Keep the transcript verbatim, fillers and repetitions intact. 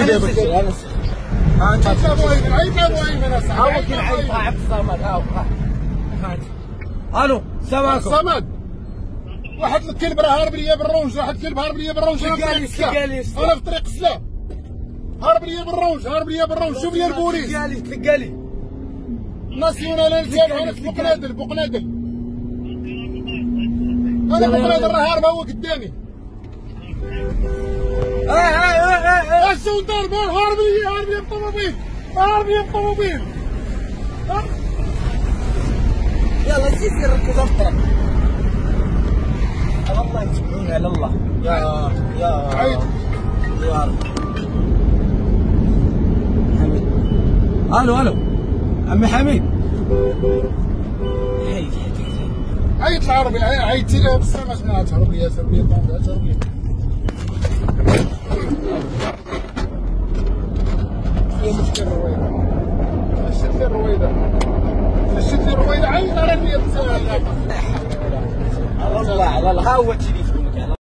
جابك انت ابو ايمن عيب ابو ايمن هاو كل عيب عبد الصمد هاو الو السلام عليكم صمد واحد الكلب راه هارب ليا بالرونج واحد الكلب هارب ليا بالرونج انا في طريق انا في طريق سلا هارب ليا بالرونج هارب ليا بالرونج شوف لي البوليس تلقى لي تلقى لي ناسيونال انا جاي في بوقنادل بوقنادل انا بوقنادل راه هارب هو قدامي اه اه اه اه السون ضرب هارب لي هارب لي بالطوموبيل هارب لي بالطوموبيل يلا سير سير ركز افطر والله يتبعون على الله يا يا عيد يا حميد الو الو عمي حميد هاي عيط العربي عيطتي له بالسلامة سمعت عربية سربية طونقة سربية فيها مشكل رويدة شد لي الرويدة شد لي الرويدة عيط على النية والله والله هاوتي